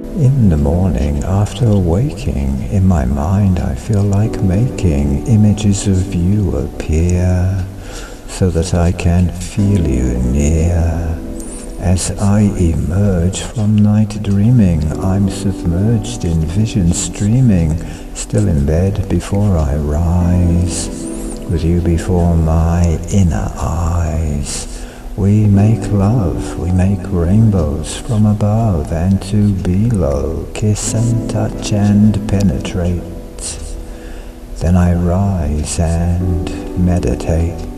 In the morning, after waking, in my mind I feel like making images of you appear, so that I can feel you near. As I emerge from night dreaming, I'm submerged in vision streaming, still in bed before I rise, with you before my inner eyes. We make love, we make rainbows from above and to below, kiss and touch and penetrate. Then I rise and meditate.